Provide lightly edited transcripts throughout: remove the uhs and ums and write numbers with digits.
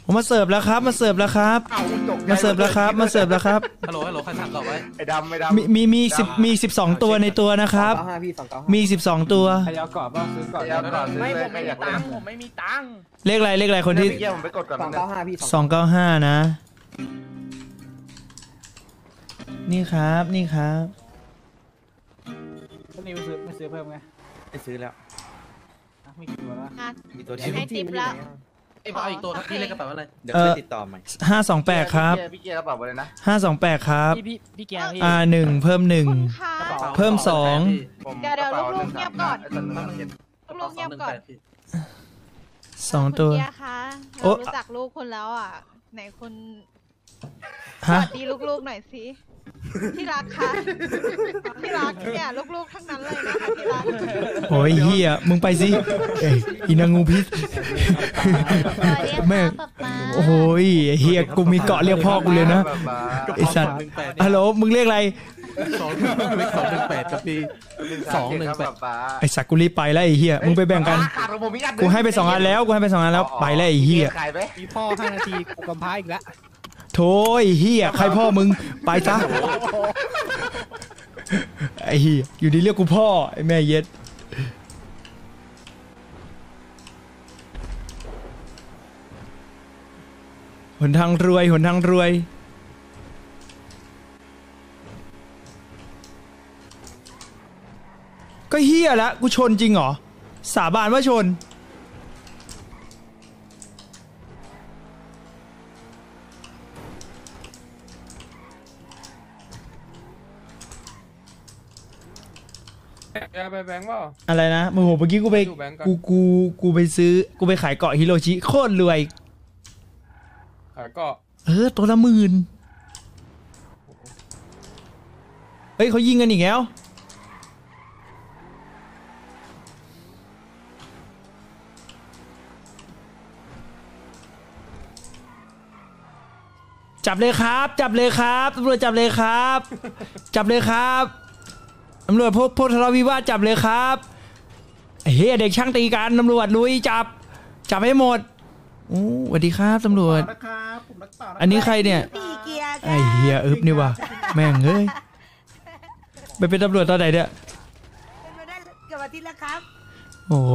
ผมมาเสิร์ฟแล้วครับมาเสิร์ฟแล้วครับมาเสิร์ฟแล้วครับมาเสิร์ฟแล้วครับฮัลโหลใครสั่งต่อไว้ไอ้ดำมี12ตัวในตัวนะครับมี12ตัวใครเอากรอบบ้างซื้อกรอบไม่ผมไม่มีตังค์เลขอะไรคนที่ผมไปกดก่อน 295พี่ 295นะนี่ครับนี่ครับคนนี้ไม่ซื้อเพิ่มไงไม่ซื้อแล้วมีกี่ตัวแล้วมีตัวที่ให้ทิปแล้วเอาอีกตัวครับพี่เลขกระเป๋าอะไรเดี๋ยวช่วยติดต่อใหม่ 528ครับพี่เกียร์กระเป๋าอะไรนะ 528ครับพี่เกียร์พี่ 1เพิ่ม1เพิ่ม 2เดี๋ยวลูกเงียบก่อนลูกเงียบก่อน 2ตัวค่ะเรารู้จักลูกคุณแล้วอ่ะไหนคุณสวัสดีลูกๆหน่อยสิที่รักค่ะที่รักเนี่ยลูกๆทั้งนั้นเลยนะคะที่รักโอ้ยเฮียมึงไปสิอีนางงูพิษแม่โอ้ยเฮียกูมีเกาะเรียกพ่อกูเลยนะไอสัตว์ฮัลโหลมึงเรียกอะไร 218ครับพี่218 ไอสัตว์กูรีบไปแล้วไอเฮียมึงไปแบ่งกันกูให้ไป2 อันแล้วไปแล้วไอเฮียมีพ่อ5 นาทีกูกำพร้าอีกแล้วโถยเฮียใครพ่อมึงไปซะไอเฮียอยู่ดีเรียกกูพ่อไอแม่เย็ดหนทางรวยก็เฮียละกูชนจริงเหรอสาบานว่าชนไปแบงค์เปล่าอะไรนะมึงโหเมื่อกี้กูไปซื้อกูไปขายเกาะฮิโรชิโคตรรวยขายเกาะตัวละ10,000เฮ้ยเขายิงกันอีกแล้วจับเลยครับตำรวจจับเลยครับตำรวจพวกทะเลาะวิวาทจับเลยครับเฮ้ยเด็กช่างตีกันตำรวจลุยจับให้หมดสวัสดีครับตำรวจอันนี้ใครเนี่ยไอ้เฮียนี่วะแม่งเอ้ยไปเป็นตำรวจตอนไหนเนี่ยเป็นมาได้เกือบอาทิตย์แล้วครับโอ้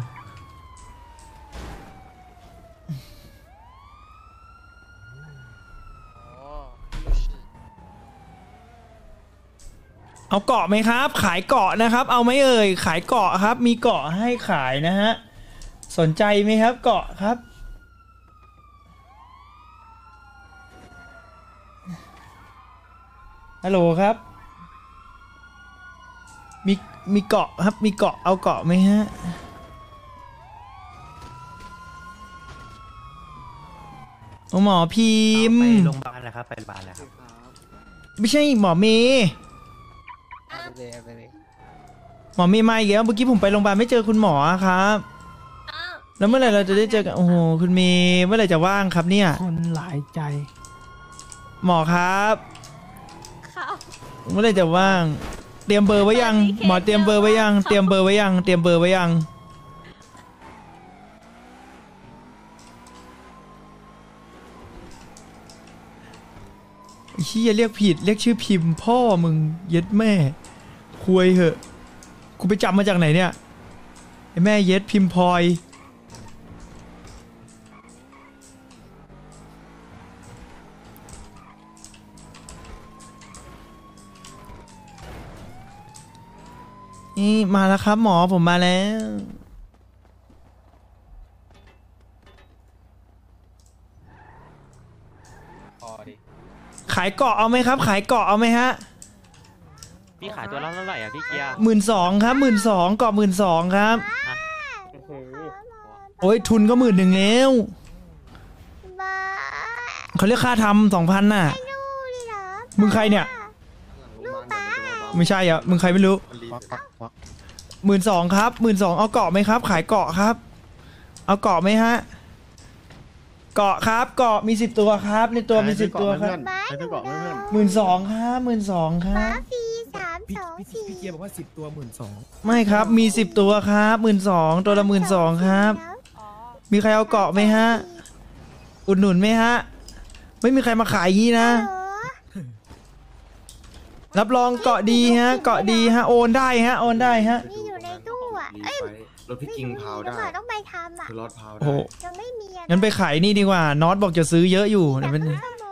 เอาเกาะไหมครับขายเกาะนะครับเอาไหมเอ่ยขายเกาะครับมีเกาะให้ขายนะฮะสนใจไหมครับเกาะครับฮัลโหลครับมีเกาะครับมีเกาะเอาเกาะไหมฮะหมอพิมพ์ไปโรงพยาบาลแล้วครับไปโรงพยาบาลแล้วครับไม่ใช่หมอเมย์หมอเมย์มาอีกแล้วเมื่อกี้ผมไปโรงพยาบาลไม่เจอคุณหมอครับแล้วเมื่อไหร่เราจะได้เจอกันโอ้โหคุณเมย์เมื่อไหร่จะว่างครับเนี่ยคนหลายใจหมอครับเมื่อไหร่จะว่างเตรียมเบอร์ไว้ยังหมอเตรียมเบอร์ไว้ยังเตรียมเบอร์ไว้ยังเฮียเรียกผิดเรียกชื่อพิมพ์พ่อมึงเย็ดแม่คุยเหอะกูไปจำมาจากไหนเนี่ยไอ้แม่เย็ดพิมพ์พลอยนี่มาแล้วครับหมอผมมาแล้วขายเกาะเอาไหมครับขายเกาะเอาไหมฮะพี่ขายตัวละเท่าไหร่อ่ะพี่เกียร์ 12,000ครับ12,000เกาะ12,000ครับโอ้ยทุนก็11,000แล้วเขาเรียกค่าทำ2,000น่ะมึงใครเนี่ยไม่ใช่อ่ะมึงใครไม่รู้12,000ครับ12,000เอาเกาะไหมครับขายเกาะครับเอาเกาะไหมฮะเกาะครับเกาะมี10 ตัวครับในตัวมี10 ตัวครับ12,000ครับ12,000ครับพี่เกียร์บอกว่า10 ตัว12,000 ไม่ครับมี10 ตัวครับ12,000ตัวละ12,000ครับมีใครเอาเกาะไหมฮะอุดหนุนไหมฮะ ไม่มีใครมาขายยี่นะ รับรองเกาะดีฮะ เกาะดีฮะ โอนได้ฮะ โอนได้ฮะมีอยู่ในตู้อ่ะ เอ้ยรถพี่กิงเผาได้ต้องไปทำอ่ะคือรถเผาโอ้ได้โหจะไม่มีอะงั้นไปขายนี่ดีกว่า น็อตบอกจะซื้อเยอะอยู่เดี๋ยวเป็นชั่วโมง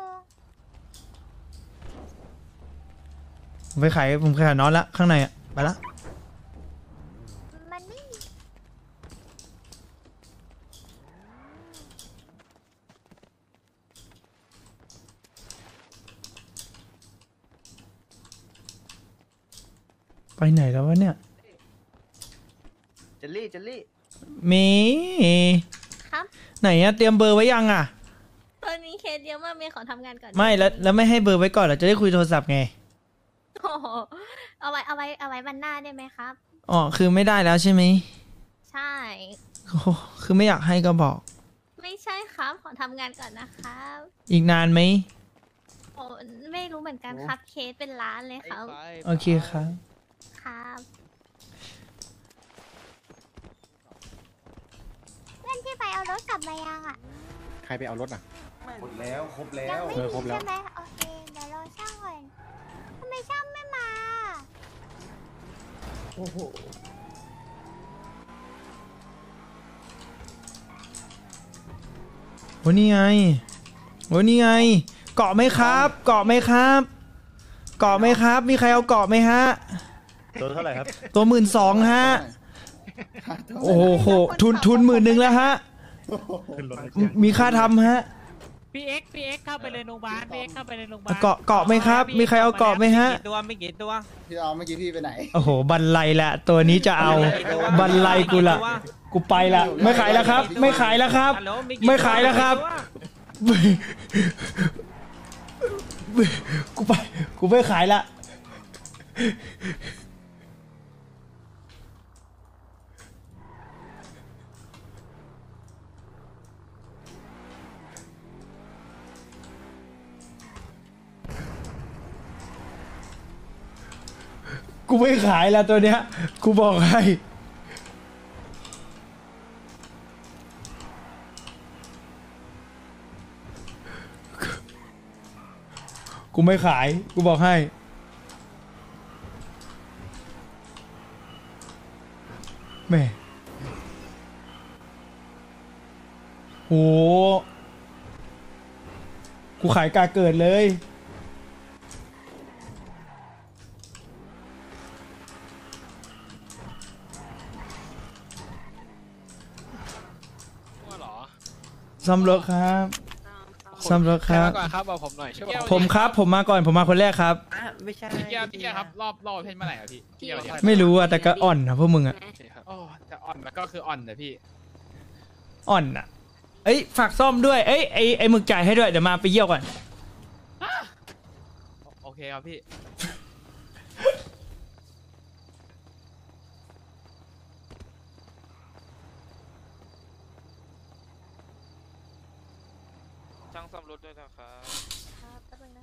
ผมไปขายน็อตละข้างในอะไปละมันไม่มีไปไหนแล้ววะเนี่ยเจลลี่เมย์ครับไหนอะเตรียมเบอร์ไว้ยังอะตอนนี้เคสเยอะมากเมย์ขอทำงานก่อนไม่แล้วไม่ให้เบอร์ไว้ก่อนเหรอจะได้คุยโทรศัพท์ไงโอ้โหเอาไว้วันหน้าได้ไหมครับอ๋อคือไม่ได้แล้วใช่ไหมใช่โอ้โหคือไม่อยากให้ก็บอกไม่ใช่ครับขอทำงานก่อนนะครับอีกนานไหมโอ้ไม่รู้เหมือนกันครับเคสเป็นล้านเลยครับโอเคครับครับเพื่อนที่ไปเอารถกลับมายังอ่ะใครไปเอารถอ่ะหมดแล้วครบแล้ยังวไม่ครบมีแล้วใช่ไหมโอเค เดี๋ยวรอช่างก่อนทำไมช่างไม่มาโอ้โหโอ้นี่ไงโอ้นี่ไง เกาะไหมครับ เกาะไหมครับ เกาะไหมครับ มีใครเอาเกาะไหมฮะตัวเท่าไหร่ครับตัว12,000ฮะ โอ้โหทุน10,000แล้วฮะ มีค่าทำฮะพี่เอ็กเข้าไปเลยโรงพยาบาลพี่เอ็กเข้าไปเลยโรงพยาบาลเกาะไหมครับ มีใครเอาเกาะไหมฮะไม่กี่ตัวพี่เอาเมื่อกี้พี่ไปไหนโอ้โห บันไลละตัวนี้จะเอา บันไลกูละ กูไปละ ไม่ขายแล้วครับ ไม่ขายแล้วครับฮัลโหลกี่ไม่ขายแล้วครับตัวกูไม่ขายละ กูไม่ขายแล้วตัวเนี้ย กูบอกให้ กูไม่ขาย กูบอกให้ แม่โห กูขายกาเกิดเลย ซ่อมรถครับซ่อมรถครับก่อนครับบอกผมหน่อยช่วยผมครับ ผมมาก่อน ผมมาคนแรกครับไม่ใช่พี่เกียร์ครับรอบเพนมาไหนอะพี่เกียร์ไม่รู้อะแต่ก็อ่อนนะพวกมึงอะโอ้จะอ่อนมันก็คืออ่อนนะพี่อ่อนอะเอ้ยฝากซ่อมด้วย เอ้ยไอหมึกจ่ายให้ด้วย เดี๋ยวมาไปเยี่ยวก่อนโอเคครับพี่ช่างซ่อมรถด้วยนะครับครับแป๊บนึง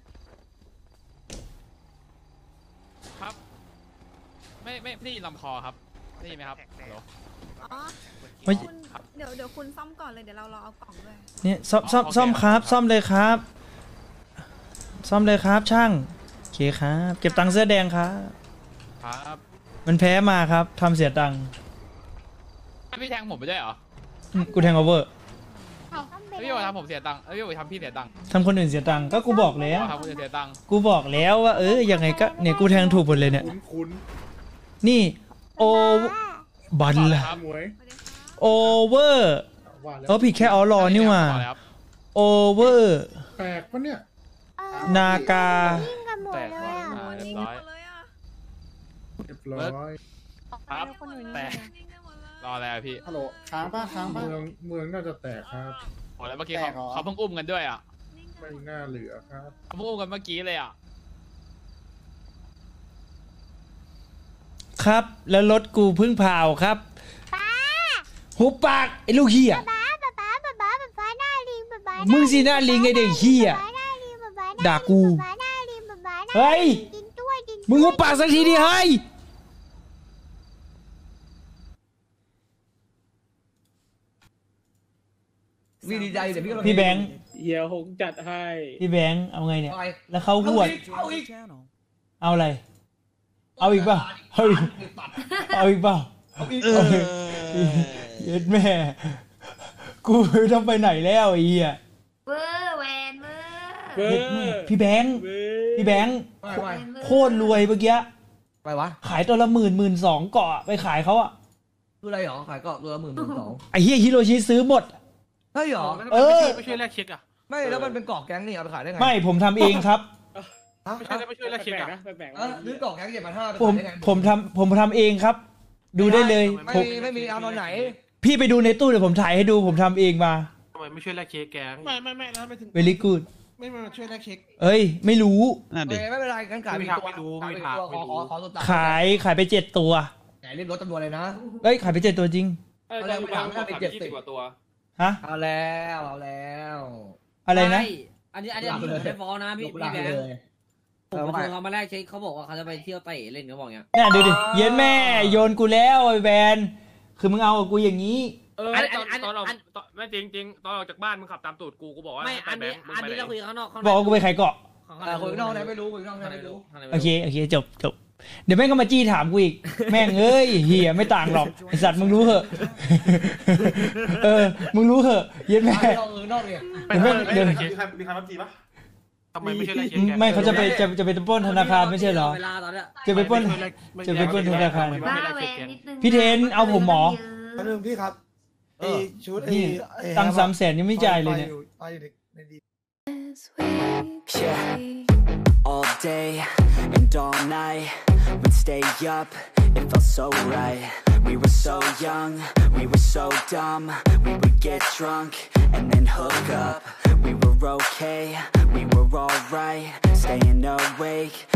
นะครับไม่ได้ยินลำคอครับได้ยินไหมครับฮัลโหลอ๋อไม่คุณเดี๋ยวคุณซ่อมก่อนเลย เดี๋ยวเรารอเอากล่องด้วยเนี่ยซ่อมครับ ซ่อมเลยครับ ซ่อมเลยครับช่างโอเคครับ เก็บตังค์เสื้อแดงครับครับมันแพ้มาครับทำเสียตังค์พี่แทงผมไปด้วยเหรอกูแทงโอเวอร์ต้องเป็นพี่บอกทำผมเสียตังค์พี่บอกทำพี่เสียตังค์ทำคนอื่นเสียตังค์ก็กูบอกแล้วทำคนอื่นเสียตังค์กูบอกแล้วว่ายังไงก็เนี่ยกูแทงถูกหมดเลยเนี่ยคุ้นนี่โอบันละๆหมวยโอเวอร์ว่าแล้วผิดแค่ออรอนี่หว่าบอกแล้วครับโอเวอร์แปลกปะเนี่ยนากายิ่งกันหมดแตกเลยอ่ะเรียบร้อยเลยอ่ะเรียบร้อยครับคนอื่นแตกนิ่งกันหมดเลยรอแล้วพี่ฮัลโหลค้างป้าค้างป้าเมืองน่าจะแตกครับโอ้แล้วเมื่อกี้แตกเหรอเขาเพิ่งอุ้มกันด้วยอ่ะไม่น่าเหลือครับเขาเพิ่งอุ้มกันเมื่อกี้เลยอ่ะครับ แล้วรถกูเพึ่งเผาครับหุบปากไอ้ลูกเหี้ยป๊าหน้าลิงป๊ามึงสิหน้าลิงไอ้เด็กเหี้ยป๊าหน้าลิงป๊าด่ากูป๊าหน้าลิงป๊าหน้าเฮ้ยกินด้วยกินมึงหุบปากสักทีดิเฮ้ยพี่แบงค์เฮียหงจัดให้พี่แบงค์เอาไงเนี่ยแล้วเขาหวดเอาอะไรเอาอีกเปล่าเอาอีกเปล่าเย็ดแม่กูต้องไปไหนแล้วไอ้เหี้ยเวอร์แวนเวอร์เวอร์พี่แบงค์โคตรรวยเมื่อกี้ไปวะขายตัวละ12,000เกาะไปขายเขาอะคืออะไรหรอขายเกาะตัวละ12,000ไอ้เหี้ยฮิโรชิซื้อหมดใช่หรอไม่ช่วยแลกเช็คอะไม่แล้วมันเป็นเกาะแก๊งนี่เอาไปขายได้ไงไม่ผมทำเองครับไม่ช่วยแลกเช็คอะแปลกซื้อเกาะแก๊ง7,500ผมทำเองครับดูได้เลยไม่มีเอาตอนไหนพี่ไปดูในตู้เดี๋ยวผมถ่ายให้ดูผมทำเองมาทำไมไม่ช่วยแลกเช็คแกงไม่แล้วไม่ถึง very good ไม่มาช่วยแลกเช็คเอ้ยไม่รู้ไม่เป็นไรกันขายไม่รู้ขายไป7ตัวไหนรีบลดจำนวนเลยนะเอ้ยขายไป7ตัวจริงเราไปไป70 กว่าตัวฮะเอาแล้วอะไรนะอันนี้ผมไม่ฟ้องนะพี่แบงค์ผมชวนเขามาแรกเช็คเขาบอกว่าเขาจะไปเที่ยวเตะเล่นเขาบอกอย่างเงี้ยเนี่ยดูดิเย็นแม่โยนกูแล้วไอ้แบนคือมึงเอากับกูอย่างนี้ตอนเราไม่จริงตอนออกจากบ้านมึงขับตามตูดกูบอกว่าไม่อันนี้เราคุยข้างนอกบอกกูไปขายเกาะคุยข้างนอกไหนไม่รู้คุยข้างนอกไหนไม่รู้โอเคจบเดี๋ยวแม่งก็มาจี้ถามกูอีกแม่งเอ้ยเหี้ยไม่ต่างหรอกไอสัตว์มึงรู้เหอะมึงรู้เหอะเย็นแม่นอกเนี่ยมีใครมาจีบปะทำไมไม่ใช่แลกเช็คไม่เขาจะไปปล้นธนาคารไม่ใช่เหรอจะไปปล้นธนาคารพี่เทนเอาผมหมอพี่ครับชุดตัง300,000ยังไม่จ่ายเลยเนี่ย All day and all night we'd stay up, it felt so right. We were so young, we were so dumb. We would get drunk and then hook up. We were okay, we were alright, staying awake